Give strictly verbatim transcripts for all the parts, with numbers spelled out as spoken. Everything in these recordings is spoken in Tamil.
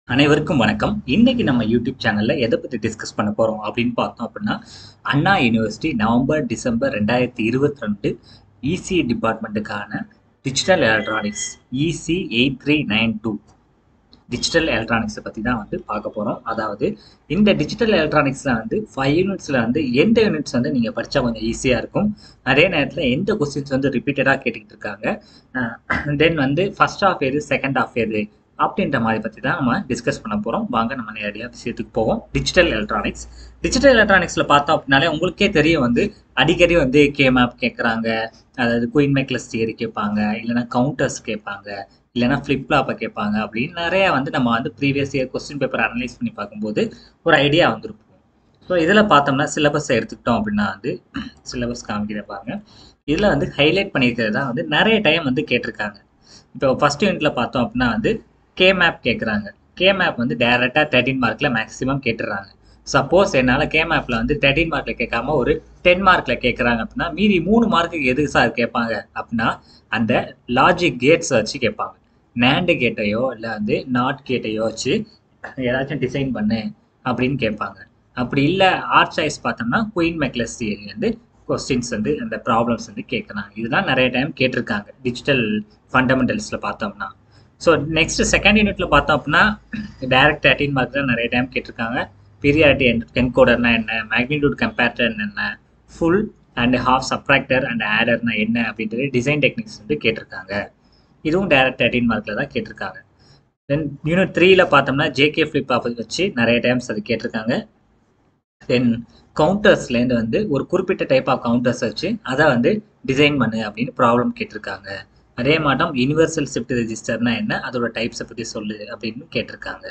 அனைவருக்கும் வணக்கம். இன்னைக்கு நம்ம யூடியூப் சேனல்ல எதை பத்தி டிஸ்கஸ் பண்ண போறோம் அப்படின்னு பார்த்தோம் அப்படின்னா, அண்ணா யூனிவர்சிட்டி நவம்பர் டிசம்பர் ரெண்டாயிரத்தி இருபத்தி ரெண்டு இசி டிபார்ட்மெண்ட்டுக்கான digital electronics EC eight three nine two digital எலக்ட்ரானிக்ஸை பற்றி தான் வந்து பார்க்க போகிறோம். அதாவது இந்த டிஜிட்டல் எலக்ட்ரானிக்ஸில் வந்து ஃபைவ் யூனிட்ஸில் வந்து எந்த யூனிட்ஸ் வந்து நீங்கள் படித்தா கொஞ்சம் ஈஸியாக இருக்கும், அதே நேரத்தில் எந்த கொஸ்டின்ஸ் வந்து ரிப்பீட்டடாக கேட்டுக்கிட்டு இருக்காங்க, தென் வந்து ஃபர்ஸ்ட் ஆஃப் எது செகண்ட் ஆஃப் எது அப்படின்ற மாதிரி பற்றி தான் நம்ம டிஸ்கஸ் பண்ண போகிறோம். வாங்க நம்ம நேரடியாக விஷயத்துக்கு போவோம். டிஜிட்டல் எலக்ட்ரானிக்ஸ் டிஜிட்டல் எலக்ட்ரானிக்ஸில் பார்த்தோம் அப்படின்னாலே உங்களுக்கே தெரியும், வந்து அடிக்கடி வந்து கே மேப் கேட்குறாங்க, அதாவது குயின் மேக்லஸ் தியரி கேட்பாங்க, இல்லைனா கவுண்டர்ஸ் கேட்பாங்க, இல்லைனா ஃப்ளிப்லாப்பை கேட்பாங்க. அப்படின்னு நிறையா வந்து நம்ம வந்து previous year question paper analyse பண்ணி பார்க்கும்போது ஒரு ஐடியா வந்துருப்போம். ஸோ இதில் பார்த்தோம்னா சிலபஸை எடுத்துக்கிட்டோம் அப்படின்னா வந்து சிலபஸ் காமிக்கிற பாருங்க, இதில் வந்து ஹைலைட் பண்ணியிருக்கிறது தான் வந்து நிறைய டைம் வந்து கேட்டிருக்காங்க. இப்போ ஃபர்ஸ்ட் யூனிட்ல பார்த்தோம் அப்படின்னா வந்து கே மேப் கேட்குறாங்க. கே மேப் வந்து டேரெக்டாக தேர்ட்டின் மார்க்கில் மேக்ஸிமம் கேட்டுடுறாங்க. சப்போஸ் என்னால் கே மேப்பில் வந்து தேர்ட்டின் மார்க்கில் கேட்காம ஒரு டென் மார்க்கில் கேட்குறாங்க அப்படின்னா மீதி மூணு மார்க்குக்கு எதுக்கு சார் கேட்பாங்க அப்படின்னா அந்த லாஜிக் கேட்ஸ் வச்சு கேட்பாங்க. நேண்டு கேட்டையோ இல்லை வந்து நாட் கேட்டையோ வச்சு ஏதாச்சும் டிசைன் பண்ணு அப்படின்னு கேட்பாங்க. அப்படி இல்லை ஆர்ட் சாய்ஸ் பார்த்தோம்னா குயின் மேக்லஸ் தியரி வந்து கொஸ்டின்ஸ் வந்து அந்த ப்ராப்ளம்ஸ் வந்து கேட்குறாங்க. இதுதான் நிறைய டைம் கேட்டிருக்காங்க டிஜிட்டல் ஃபண்டமெண்டல்ஸில் பார்த்தோம்னா. ஸோ நெக்ஸ்ட் செகண்ட் யூனிட்ல பார்த்தோம் அப்படின்னா டைரக்ட் தேர்ட்டின் மார்க் தான் நிறைய டைம் கேட்டிருக்காங்க. பீரியாரிட்டி என்கோடர்னா என்ன, மேக்னிடியூட் கம்பேரிட்டர் என்ன, full and half subtractor and ஆடர்னா என்ன அப்படின்றது டிசைன் டெக்னிக்ஸ் வந்து கேட்டிருக்காங்க. இதுவும் டைரக்ட் தேர்ட்டின் மார்க்ல தான் கேட்டிருக்காங்க. தென் யூனிட் த்ரீல பார்த்தோம்னா ஜேகே ஃபிளிப் ஆஃப் வச்சு நிறைய டைம்ஸ் அது கேட்டிருக்காங்க. தென் கவுண்டர்ஸ்லேருந்து வந்து ஒரு குறிப்பிட்ட டைப் ஆஃப் கவுண்டர்ஸ் வச்சு அதை வந்து டிசைன் பண்ணு அப்படின்னு ப்ராப்ளம் கேட்டிருக்காங்க. அதே மாட்டம் யூனிவர்சல் ஷிஃப்ட் ரெஜிஸ்டர்னா என்ன, அதோட டைப்ஸை பற்றி சொல்லு அப்படின்னு கேட்டிருக்காங்க.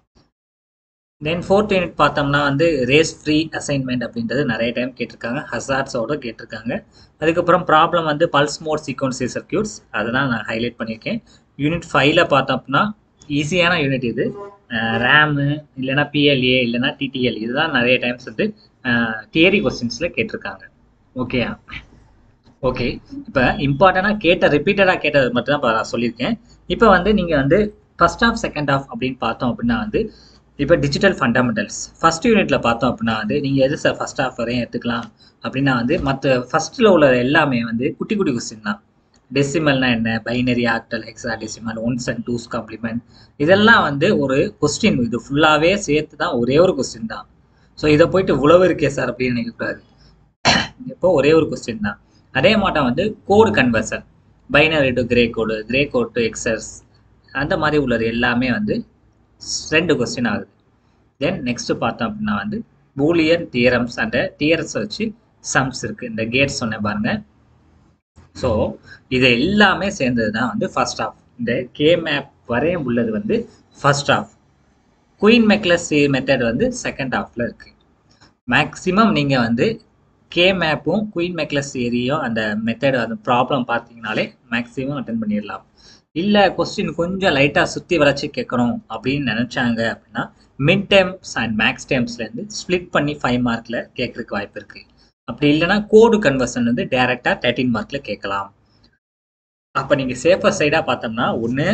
தென் ஃபோர்த் யூனிட் பார்த்தோம்னா வந்து ரேஸ் ஃப்ரீ அசைன்மெண்ட் அப்படின்றது நிறைய டைம் கேட்டிருக்காங்க, ஹசார்ட்ஸோட கேட்டிருக்காங்க. அதுக்கப்புறம் ப்ராப்ளம் வந்து பல்ஸ் மோட் சீக்வன்சி சர்க்கியூட்ஸ், அதெல்லாம் நான் ஹைலைட் பண்ணியிருக்கேன். யூனிட் ஃபைவ்ல பார்த்தோம்னா ஈஸியான யூனிட் இது, ரேமு இல்லைனா பிஎல்ஏ இல்லைனா டிடிஎல், இதுதான் நிறைய டைம்ஸ் வந்து தியரி கொஸ்டின்ஸில் கேட்டிருக்காங்க. ஓகேயா? ஓகே, இப்போ இம்பார்ட்டண்டாக கேட்ட ரிப்பீட்டடாக கேட்டது மட்டும் தான் இப்போ நான் சொல்லியிருக்கேன். இப்போ வந்து நீங்கள் வந்து ஃபர்ஸ்ட் ஆஃப் செகண்ட் ஆஃப் அப்படின்னு பார்த்தோம் அப்படின்னா வந்து இப்போ டிஜிட்டல் ஃபண்டமெண்டல்ஸ் ஃபர்ஸ்ட் யூனிட்ல பார்த்தோம் அப்படின்னா வந்து நீங்கள் எது சார் ஃபர்ஸ்ட் ஆஃப் வரையும் எடுத்துக்கலாம் அப்படின்னா வந்து மற்ற ஃபர்ஸ்ட்டில் உள்ள எல்லாமே வந்து குட்டி குட்டி கொஸ்டின் தான். டெசிமல்னா என்ன, binary, octal, hexadecimal, ones and twos complement, இதெல்லாம் வந்து ஒரு கொஸ்டின், இது ஃபுல்லாகவே சேர்த்து தான் ஒரே ஒரு கொஸ்டின் தான். ஸோ இதை போயிட்டு உழவு இருக்கே சார் அப்படின்னு நினைக்கக்கூடாது, இப்போ ஒரே ஒரு கொஸ்டின் தான். அதே மாட்டம் வந்து code conversion, binary to gray code, gray code to excess, அந்த மாதிரி உள்ளது எல்லாமே வந்து ரெண்டு கொஸ்டின் ஆகுது. தென் நெக்ஸ்ட் பார்த்தோம் அப்படின்னா வந்து பூலியன் தியரம்ஸ் அண்ட் தியரம்ஸ் வச்சு சம்ஸ் இருக்குது. இந்த கேட்ஸ் சொன்ன பாருங்க. ஸோ இது எல்லாமே சேர்ந்தது தான் வந்து ஃபர்ஸ்ட் ஆஃப். இந்த கே மேப் வரையும் உள்ளது வந்து first half. Quine McCluskey method வந்து செகண்ட் ஆஃப்ல இருக்கு. மேக்சிமம் நீங்கள் வந்து கே மேப்பும் குயின் மேக்லஸ் தியரியும் அந்த மெத்தட் அந்த ப்ராப்ளம் பார்த்தீங்கனாலே மேக்ஸிமம் அட்டன் பண்ணிடலாம். இல்லை கொஸ்டின் கொஞ்சம் லைட்டாக சுற்றி வளைச்சி கேட்கணும் அப்படின்னு நினச்சாங்க அப்படின்னா மிட் டேர்ம்ஸ் அண்ட் மேக்ஸ் டேர்ம்ஸ்லேருந்து ஸ்ப்ளிட் பண்ணி ஃபைவ் மார்க்கில் கேட்குறதுக்கு வாய்ப்பு இருக்குது. அப்படி இல்லைனா கோடு கன்வர்ஷன் வந்து டேரெக்டாக தேர்ட்டின் மார்க்கில் கேட்கலாம். அப்போ நீங்கள் சேஃபர் சைடாக பார்த்தோம்னா ஒன்று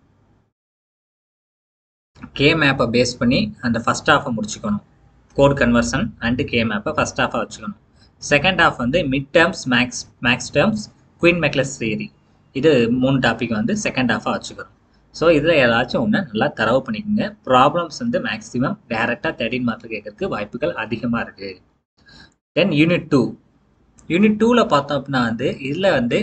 கே மேப்பை பேஸ் பண்ணி அந்த ஃபர்ஸ்ட் ஹாஃபை முடிச்சுக்கணும், கோட் கன்வர்ஷன் அண்டு கே மேப்பை ஃபர்ஸ்ட் ஹாஃபாக வச்சுக்கணும். செகண்ட் ஹாஃப் வந்து mid terms, max max terms, Quine McCluskey theory, இது மூணு டாபிக் வந்து செகண்ட் ஹாஃபாக வச்சுக்கணும். ஸோ இதில் ஏதாச்சும் ஒன்று நல்லா தரவு பண்ணிக்கோங்க. ப்ராப்ளம்ஸ் வந்து மேக்ஸிமம் டேரெக்டாக தேர்ட்டின் மார்க்கில் கேட்கறதுக்கு வாய்ப்புகள் அதிகமாக இருக்குது. தென் யூனிட் டூ யூனிட் டூவில் பார்த்தோம் அப்படின்னா வந்து இதில் வந்து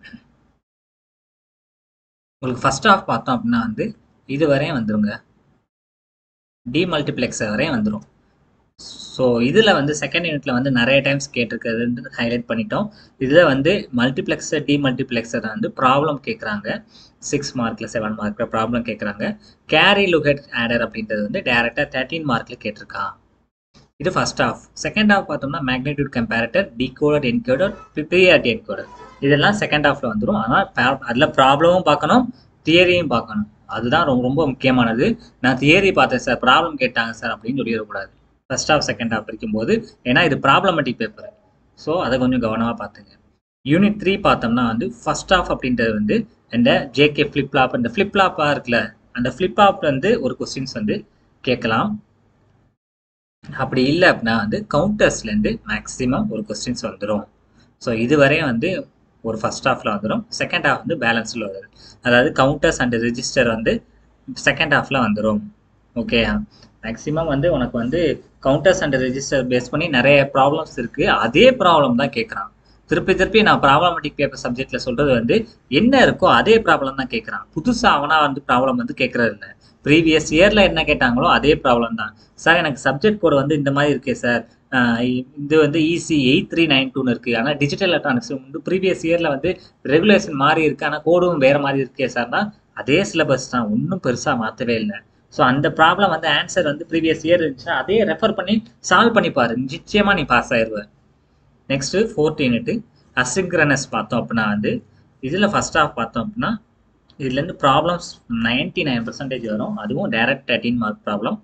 உங்களுக்கு ஃபர்ஸ்ட் ஹாஃப் பார்த்தோம் அப்படின்னா வந்து இது வரையும் வந்துருங்க, டிமல்டிப்ளெக்ஸர் வரையும் வந்துடும். ஸோ இதில் வந்து செகண்ட் யூனிட்ல வந்து நிறைய டைம்ஸ் கேட்டிருக்கிறது ஹைலைட் பண்ணிட்டோம். இதில் வந்து மல்டிப்ளெக்ஸர் டிமல்டிப்ளெக்ஸர் வந்து ப்ராப்ளம் கேட்குறாங்க, சிக்ஸ் மார்க்கில் செவன் மார்க்கில் ப்ராப்ளம் கேட்குறாங்க. கேரி லுகட் ஆடர் அப்படின்றது வந்து டேரெக்டாக தேர்ட்டின் மார்க்கில் கேட்டிருக்கான். இது ஃபர்ஸ்ட் ஆஃப். செகண்ட் ஆஃப் பார்த்தோம்னா magnitude comparator, decoder, encoder, priority encoder, இதெல்லாம் செகண்ட் ஆஃப்ல வந்துடும். ஆனால் அதில் ப்ராப்ளமும் பார்க்கணும், தியரியும் பார்க்கணும். அதுதான் ரொம்ப ரொம்ப முக்கியமானது. நான் தியரி பார்த்தேன் சார், ப்ராப்ளம் கேட்டாங்க சார் அப்படின்னு சொல்லிடக்கூடாது ஃபர்ஸ்ட் ஆஃப் செகண்ட் ஆஃப் இருக்கும்போது, ஏன்னா இது ப்ராப்ளமேட்டிக் பேப்பர். ஸோ அதை கொஞ்சம் கவனமாக பார்த்துங்க. யூனிட் த்ரீ பார்த்தோம்னா வந்து ஃபர்ஸ்ட் ஆஃப் அப்படின்றது வந்து இந்த ஜேகே ஃப்ளிப்லாப், இந்த ஃப்ளிப்லாப்பாக இருக்குல்ல அந்த ஃப்ளிப் ஃப்ளாப்ல இருந்து ஒரு கொஸ்டின்ஸ் வந்து கேட்கலாம். அப்படி இல்லை அப்படின்னா வந்து கவுண்டர்ஸ்லேருந்து மேக்ஸிமம் ஒரு கொஸ்டின்ஸ் வந்துடும். ஸோ இதுவரையும் வந்து ஒரு ஃபர்ஸ்ட் ஹாஃபில் வந்துடும், செகண்ட் ஹாஃப் வந்து பேலன்ஸில் வருது. அதாவது கவுண்டர்ஸ் அண்ட் ரெஜிஸ்டர் வந்து செகண்ட் ஹாஃபில் வந்துடும். ஓகே, மேக்ஸிமம் வந்து உனக்கு வந்து கவுண்டர்ஸ் அண்ட் ரெஜிஸ்டர் பேஸ் பண்ணி நிறைய ப்ராப்ளம்ஸ் இருக்குது. அதே ப்ராப்ளம் தான் கேட்குறான். திருப்பி திருப்பி நான் ப்ராப்ளமேட்டிக் பேப்பர் சப்ஜெக்டில் சொல்கிறது வந்து என்ன இருக்கோ அதே ப்ராப்ளம் தான் கேட்குறான். புதுசாக அவனா வந்து ப்ராப்ளம் வந்து கேட்குறது இல்லை. ப்ரீவியஸ் இயரில் என்ன கேட்டாங்களோ அதே ப்ராப்ளம் தான். சார் எனக்கு சப்ஜெக்ட் கோடு வந்து இந்த மாதிரி இருக்கே சார், இது வந்து இசி எயிட் த்ரீ நைன் டூன்னு இருக்குது, ஆனால் டிஜிட்டல் எலக்ட்ரானிக்ஸ் வந்து ப்ரீவியஸ் இயரில் வந்து ரெகுலேஷன் மாறி இருக்குது, ஆனால் கோடும் வேறு மாதிரி இருக்கே சார்னா அதே சிலபஸ் தான், ஒன்றும் பெருசாக மாற்றவே இல்லை. ஸோ அந்த ப்ராப்ளம் வந்து ஆன்சர் வந்து ப்ரீவியஸ் இயர் இருந்துச்சுன்னா அதே ரெஃபர் பண்ணி சால்வ் பண்ணி பாரு, நிச்சயமாக நீ பாஸ் ஆயிடுவேன். நெக்ஸ்ட்டு ஃபோர்த் யூனிட்டு அசிங்க்ரனஸ் பார்த்தோம் அப்படின்னா வந்து இதில் ஃபர்ஸ்ட் ஆஃப் பார்த்தோம் அப்படின்னா இதுலேருந்து ப்ராப்ளம்ஸ் நைன்டி நைன் பர்சன்டேஜ் வரும், அதுவும் direct thirteen mark problem.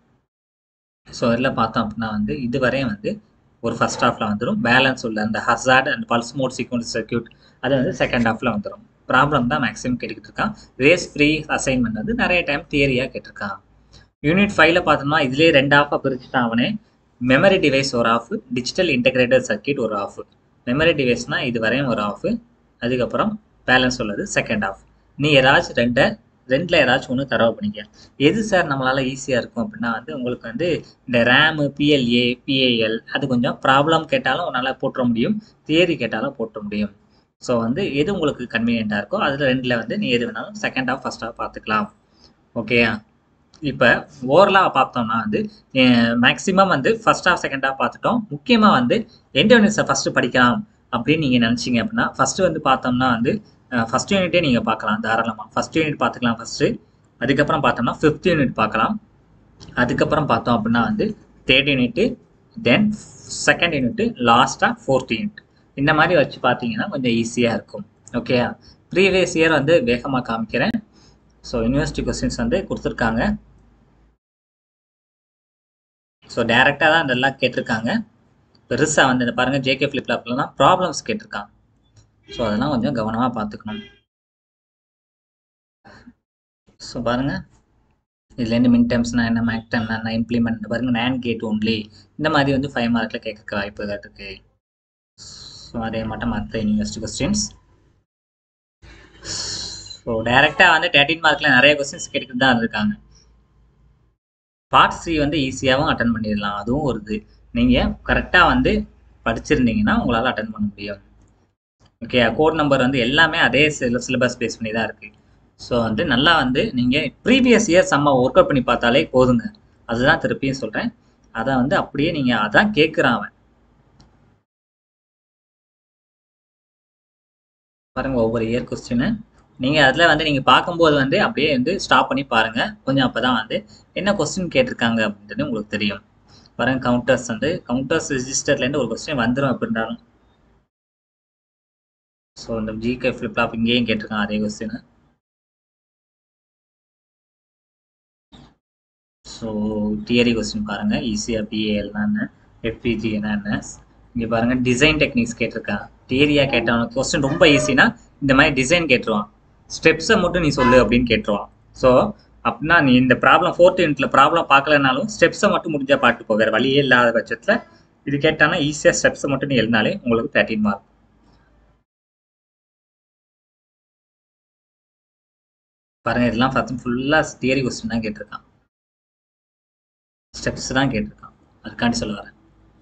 So இதில் பார்த்தோம் அப்படின்னா வந்து இதுவரையும் வந்து ஒரு ஃபர்ஸ்ட் ஹாஃபில் வந்துடும். பேலன்ஸ் உள்ள அந்த hazard and pulse mode sequence circuit அது வந்து செகண்ட் ஹாஃபில் வந்துடும். ப்ராப்ளம் தான் மேக்ஸிமம் கேட்டுக்கிட்டு இருக்கான். ரேஸ் ஃப்ரீ அசைன்மெண்ட் வந்து நிறைய டைம் தியரியாக கேட்டிருக்கான். யூனிட் ஃபைவ்ல பார்த்தோம்னா இதுலேயே ரெண்டு ஆஃபாக பிரிச்சுட்டான் அவனே. மெமரி டிவைஸ் ஒரு ஆஃப், டிஜிட்டல் இன்டெகிரேட்டட் சர்க்யூட் ஒரு ஆஃப். மெமரி டிவைஸ்னால் இது வரையும் ஒரு ஆஃப், அதுக்கப்புறம் பேலன்ஸ் உள்ளது செகண்ட் ஆஃப். நீ ஏதாச்சும் ரெண்டை ரெண்டில் ஏதாச்சும் ஒன்று தரவு பண்ணிக்க. எது சார் நம்மளால் ஈஸியாக இருக்கும் அப்படின்னா வந்து உங்களுக்கு வந்து இந்த ரேமு பிஎல்ஏ பிஏஎல் அது கொஞ்சம் ப்ராப்ளம் கேட்டாலும் உன்னால் போட்டுற முடியும், தியரி கேட்டாலும் போட்டுற முடியும். ஸோ வந்து எது உங்களுக்கு கன்வீனியண்ட்டாக இருக்கோ அதில் ரெண்டில் வந்து நீ எது வேணாலும் செகண்ட் ஆஃப் ஃபர்ஸ்ட் ஆஃப் பார்த்துக்கலாம். ஓகேயா? இப்போ ஓவரலாக பார்த்தோம்னா வந்து மேக்ஸிமம் வந்து ஃபர்ஸ்ட் ஆஃப் செகண்ட் ஆஃப் பார்த்துட்டோம். முக்கியமாக வந்து எந்த யூனிட்ஸை ஃபஸ்ட்டு படிக்கலாம் அப்படின்னு நீங்கள் நினச்சிங்க அப்படின்னா ஃபஸ்ட்டு வந்து பார்த்தோம்னா வந்து ஃபஸ்ட் யூனிட்டே நீங்கள் பார்க்கலாம் தாராளமாக. ஃபஸ்ட் யூனிட் பார்த்துக்கலாம் ஃபஸ்ட்டு, அதுக்கப்புறம் பார்த்தோம்னா ஃபிஃப்த் யூனிட் பார்க்கலாம், அதுக்கப்புறம் பார்த்தோம் அப்படின்னா வந்து third unit, then second unit, லாஸ்ட்டாக ஃபோர்த் யூனிட். இந்த மாதிரி வச்சு பார்த்தீங்கன்னா கொஞ்சம் ஈஸியாக இருக்கும். ஓகே, ப்ரீவியஸ் இயர் வந்து வேகமாக காமிக்கிறேன். ஸோ யூனிவர்சிட்டி கொஸ்டின்ஸ் வந்து கொடுத்துருக்காங்க. ஸோ டேரெக்டாக தான் அதெல்லாம் கேட்டிருக்காங்க. பெருசாக வந்து இந்த பாருங்கள் ஜேகே ஃப்ளிப் ஃப்ளாப்ல தான் ப்ராப்ளம்ஸ் கேட்டிருக்காங்க. ஸோ அதெல்லாம் கொஞ்சம் கவனமாக பார்த்துக்கணும். ஸோ பாருங்கள் இதுலேருந்து மின் டேர்ம்ஸ்னா என்ன, மேக் டேர்ம்னா என்ன, இம்ப்ளிமெண்ட் பாருங்கள் நேன் கேட் ஒன்லி இந்த மாதிரி வந்து ஃபைவ் மார்க்கில் கேட்க வாய்ப்பு இருக்குது. ஸோ அதே மட்டும் மற்ற யூனிவர்சிட்டி கொஸ்டின்ஸ். ஸோ டைரெக்டாக வந்து தேர்ட்டின் மார்க்கில் நிறைய கொஸ்டின்ஸ் கேட்டுக்கிட்டு தான் இருக்காங்க. பார்ட் சி வந்து ஈஸியாகவும் அட்டன் பண்ணிடலாம், அதுவும் ஒரு இது. நீங்கள் கரெக்டாக வந்து படிச்சிருந்தீங்கன்னா உங்களால் அட்டன் பண்ண முடியும். ஓகே, கோட் நம்பர் வந்து எல்லாமே அதே சில சிலபஸ் பேஸ் பண்ணி தான் இருக்குது. ஸோ வந்து நல்லா வந்து நீங்கள் ப்ரீவியஸ் இயர் செம்ம ஒர்க் அவுட் பண்ணி பார்த்தாலே போதுங்க. அதுதான் திருப்பியும் சொல்கிறேன், அதை வந்து அப்படியே நீங்கள் அதான் கேட்குறான் அவன். பாருங்கள் ஒவ்வொரு இயர் கொஸ்டின்னு நீங்கள் அதில் வந்து நீங்கள் பார்க்கும்போது வந்து அப்படியே வந்து ஸ்டாப் பண்ணி பாருங்கள் கொஞ்சம், அப்போ தான் வந்து என்ன கொஸ்டின் கேட்டிருக்காங்க அப்படின்றது உங்களுக்கு தெரியும். பாருங்கள் கவுண்டர்ஸ் வந்து கவுண்டர்ஸ் ரெஜிஸ்டர்லேருந்து ஒரு கொஸ்டின் வந்துடும் அப்படின்றாலும். ஸோ இந்த ஜிகே ஃப்ளிப் ஃப்ளாப் இங்கேயும் கேட்டிருக்காங்க அதே கொஸ்டின். ஸோ தியரி கொஸ்டின் பாருங்கள், ஈஸியாக பிஏஎல்னா என்ன, எஃபிஜி என்ன, இங்கே பாருங்கள் டிசைன் டெக்னிக்ஸ் கேட்டிருக்கான். தியரியாக கேட்டவனுக்கு கொஸ்டின் ரொம்ப ஈஸினா இந்த மாதிரி டிசைன் கேட்டுருவான், ஸ்டெப்ஸை மட்டும் நீ சொல்லு அப்படின்னு கேட்டுருவான். ஸோ அப்படின்னா நீ இந்த ப்ராப்ளம் ஃபோர்த் யூனிட்ல ப்ராப்ளம் பார்க்கலனாலும் ஸ்டெப்ஸை மட்டும் முடிஞ்சால் பாட்டு போ, வேறு வழியே இல்லாத பட்சத்தில் இது கேட்டானா ஈஸியாக ஸ்டெப்ஸை மட்டும் நீ எழுதினாலே உங்களுக்கு தேர்ட்டின் மார்க். பாருங்கள் இதெல்லாம் பார்த்து ஃபுல்லாக தியரி கொஸ்டின் தான் கேட்டிருக்கான், ஸ்டெப்ஸ் தான் கேட்டிருக்கான், அதுக்காண்டி சொல்ல வரேன்.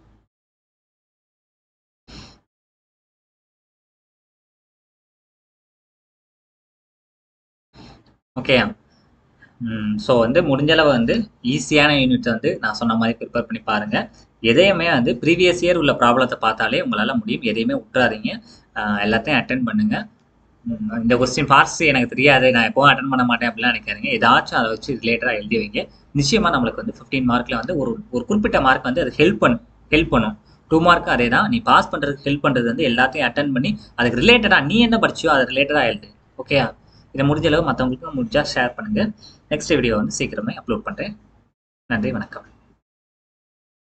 ஓகே, ஸோ வந்து முடிஞ்சளவு வந்து ஈஸியான யூனிட் வந்து நான் சொன்ன மாதிரி ப்ரிப்பேர் பண்ணி பாருங்கள். எதையுமே வந்து ப்ரீவியஸ் இயர் உள்ள ப்ராப்ளத்தை பார்த்தாலே உங்களால் முடியும், எதையுமே விட்டுறாதீங்க, எல்லாத்தையும் அட்டென்ட் பண்ணுங்கள். இந்த கொஸ்டின் பார்ட்ஸ் எனக்கு தெரியாது நான் எப்போவும் அட்டன் பண்ண மாட்டேன் அப்படிலாம் நினைக்காதீங்க, ஏதாச்சும் அதை வச்சு ரிலேட்டடாக எழுதி வைங்க. நிச்சயமாக நம்மளுக்கு வந்து ஃபிஃப்டீன் மார்க்கில் வந்து ஒரு ஒரு குறிப்பிட்ட மார்க் வந்து அது ஹெல்ப் பண்ணும் ஹெல்ப் பண்ணும் டூ மார்க்கு அதே தான். நீ பாஸ் பண்ணுறதுக்கு ஹெல்ப் பண்ணுறது வந்து எல்லாத்தையும் அட்டன் பண்ணி அதுக்கு ரிலேட்டடாக நீ என்ன படிச்சியோ அது ரிலேட்டடாக எழுது. ஓகே, இதை முடிஞ்ச அளவு மற்றவங்களுக்கு முடிஞ்சால் ஷேர் பண்ணுங்கள். நெக்ஸ்ட் வீடியோ வந்து சீக்கிரமே அப்லோட் பண்ணுறேன். நன்றி, வணக்கம்.